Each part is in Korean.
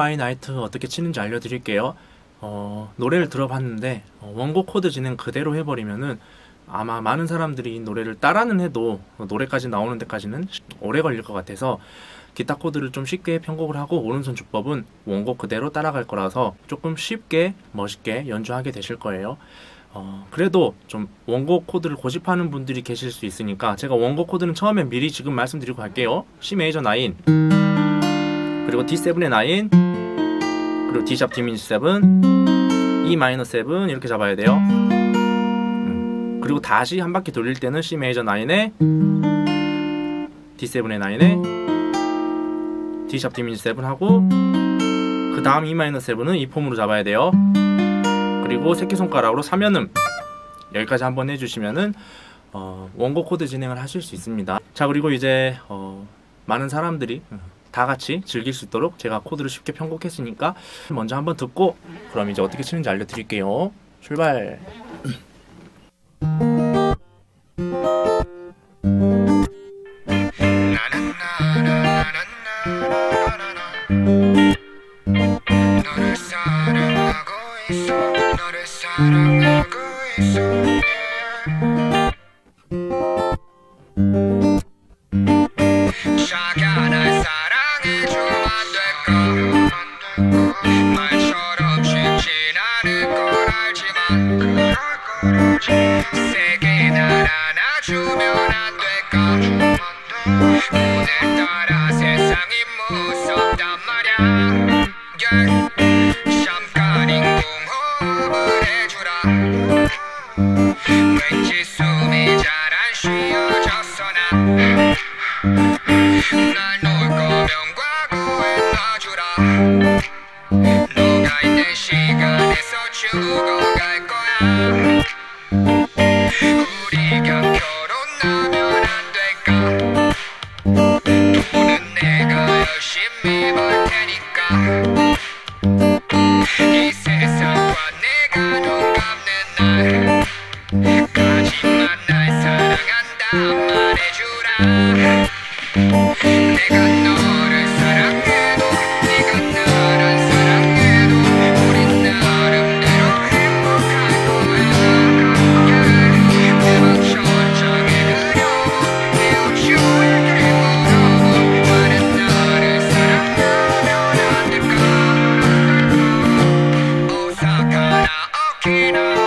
바이 나이트 어떻게 치는지 알려드릴게요. 노래를 들어봤는데 원곡 코드 진행 그대로 해버리면은 아마 많은 사람들이 이 노래를 따라는 해도 노래까지 나오는 데까지는 오래 걸릴 것 같아서 기타 코드를 좀 쉽게 편곡을 하고 오른손 주법은 원곡 그대로 따라갈 거라서 조금 쉽게 멋있게 연주하게 되실 거예요. 그래도 좀 원곡 코드를 고집하는 분들이 계실 수 있으니까 제가 원곡 코드는 처음에 미리 지금 말씀드리고 갈게요. C 메이저 9 그리고 D7의 9 그리고 D 샵 D 미니 7 E 마이너 7 이렇게 잡아야 돼요. 그리고 다시 한 바퀴 돌릴 때는 C 메이저 9에 D7의 9에 D 샵 D 미니 7 하고 그 다음 E 마이너 7은 이 폼으로 잡아야 돼요. 그리고 새끼손가락으로 사면음 여기까지 한번 해주시면은 원곡 코드 진행을 하실 수 있습니다. 자, 그리고 이제 많은 사람들이 다 같이 즐길 수 있도록 제가 코드를 쉽게 편곡했으니까 먼저 한번 듣고 그럼 이제 어떻게 치는지 알려드릴게요. 출발! 너를 사랑하고 있어 자기야 날 사랑해주면 안 될까 말처럼 쉽진 않을 걸 알지만 세게 날 안아주면 안 될까 오늘따라 세상이 무섭단 말야 왠지 숨이 잘 안 쉬어졌어 날 놓을 거면 과거에 놔주라 너가 있는 시간에서 죽어갈 거야 우리가 결혼하면 안 될까 돈은 내가 열심히 벌 테니까 이 세상과 내가 눈 감는 날 하지만 날 사랑한다 말해주라 내가 너를 사랑해도 네가 나를 안 사랑해도 우린 나름대로 행복할 거야 내 맘 천장에 그려보 내 우주에게 물어보 나는 나를 사랑하면 안 될까 오사카나 오키나와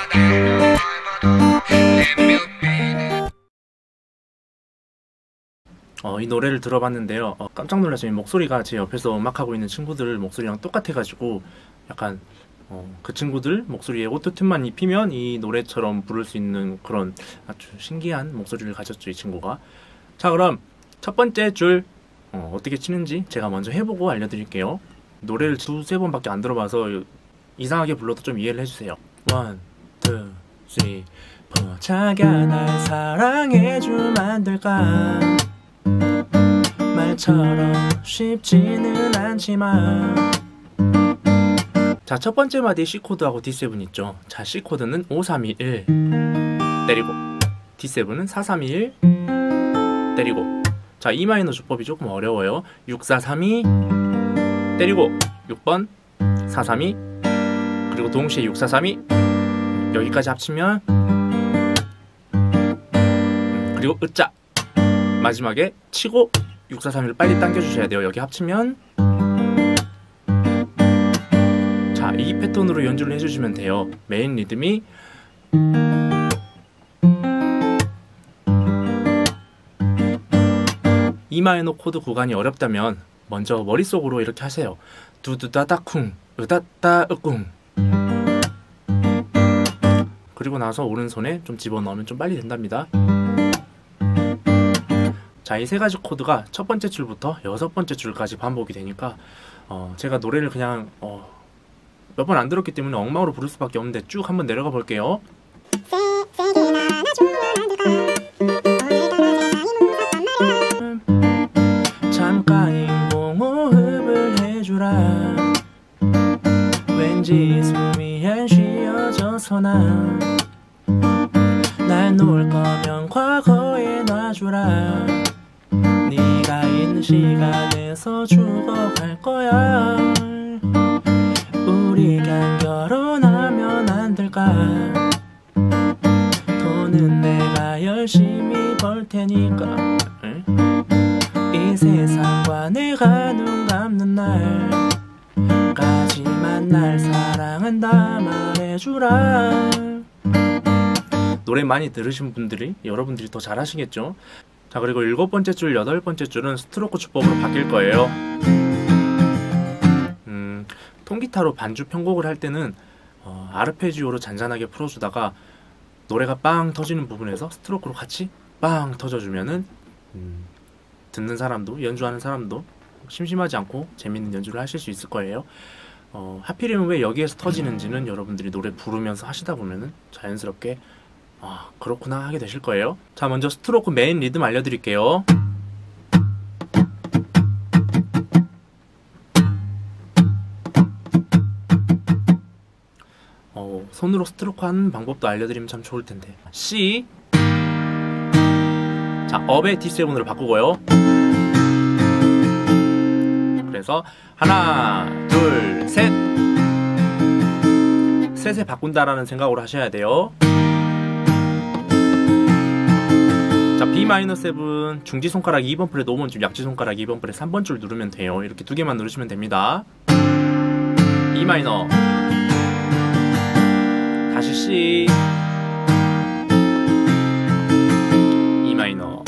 이 노래를 들어봤는데요. 깜짝 놀랐어요. 목소리가 제 옆에서 음악하고 있는 친구들 목소리랑 똑같아가지고 약간 그 친구들 목소리에 오토튠만 입히면 이 노래처럼 부를 수 있는 그런 아주 신기한 목소리를 가졌죠, 이 친구가. 자, 그럼 첫 번째 줄 어떻게 치는지 제가 먼저 해보고 알려드릴게요. 노래를 두세 번밖에 안 들어봐서 이상하게 불러도 좀 이해를 해주세요. 1, 2, 3, 4 자기야 날 사랑해주면 안 될까 말처럼 쉽지는 않지만 자, 첫 번째 마디 C코드하고 D7 있죠. 자, C코드는 5, 3, 2, 1 때리고 D7은 4, 3, 2, 1 때리고 자, E 마이너 주법이 조금 어려워요. 6, 4, 3, 2 때리고 6번 4, 3, 2 그리고 동시에 6, 4, 3, 2 여기까지 합치면 그리고 으짜 마지막에 치고 6, 4, 3, 1을 빨리 당겨주셔야 돼요. 여기 합치면 자, 이 패턴으로 연주를 해주시면 돼요. 메인 리듬이 E 마이너 코드 구간이 어렵다면 먼저 머릿속으로 이렇게 하세요. 두두다다쿵 으다따 으꿍 그리고 나서 오른손에 좀 집어넣으면 좀 빨리 된답니다. 자, 이 세 가지 코드가 첫 번째 줄부터 여섯 번째 줄까지 반복이 되니까 제가 노래를 그냥 몇 번 안 들었기 때문에 엉망으로 부를 수밖에 없는데 쭉 한번 내려가 볼게요. 잠깐 인공호흡을 해주라 왠지 숨이 안 쉬어져서 날 놓을 거면 과거에 놔주라 네가 있는 한 시간에서 죽어갈 거야. 우리 그냥 결혼하면 안 될까? 돈은 내가 열심히 벌 테니까 이 세상과 내가 눈 감는 날까지만 날 사랑한다 말해주라. 노래 많이 들으신 분들이 여러분들이 더 잘하시겠죠? 자, 그리고 7번째 줄, 8번째 줄은 스트로크 주법으로 바뀔 거예요. 통기타로 반주 편곡을 할 때는 아르페지오로 잔잔하게 풀어주다가 노래가 빵 터지는 부분에서 스트로크로 같이 빵 터져주면은 듣는 사람도 연주하는 사람도 심심하지 않고 재밌는 연주를 하실 수 있을 거예요. 하필이면 왜 여기에서 터지는지는 여러분들이 노래 부르면서 하시다 보면은 자연스럽게 그렇구나 하게 되실 거예요. 자, 먼저 스트로크 메인 리듬 알려드릴게요. 손으로 스트로크 하는 방법도 알려드리면 참 좋을 텐데. C. 자, 업의 D7으로 바꾸고요. 그래서 하나, 둘, 셋. 셋에 바꾼다라는 생각으로 하셔야 돼요. 자, B-7 중지손가락 2번 프렛 5번 줄, 약지손가락 2번 프렛 3번 줄 누르면 돼요. 이렇게 두 개만 누르시면 됩니다. E 마이너, 다시 C, E 마이너.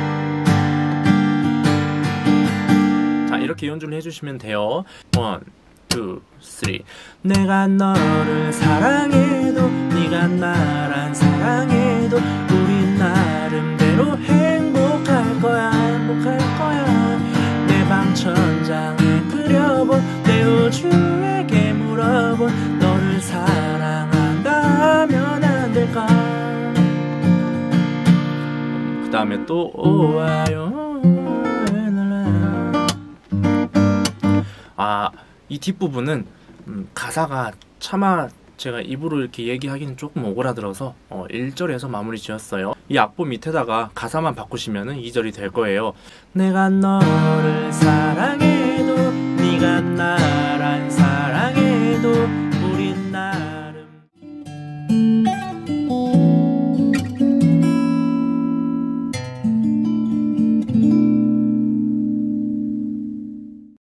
자, 이렇게 연주를 해주시면 돼요. 1, 2, 3. 내가 너를 사랑해도 네가 나란 사랑해도 우리 나름대로 행복할 거야, 행복할 거야. 내 방 천장에 그려본 내 우주에게 물어본 너를 사랑한다면 안 될까? 그 다음에 또 오와요. 이 뒷부분은 가사가 차마 제가 입으로 이렇게 얘기하기는 조금 오그라들어서 1절에서 마무리 지었어요. 이 악보 밑에다가 가사만 바꾸시면은 2절이 될 거예요. 내가 너를 사랑해도 네가 나란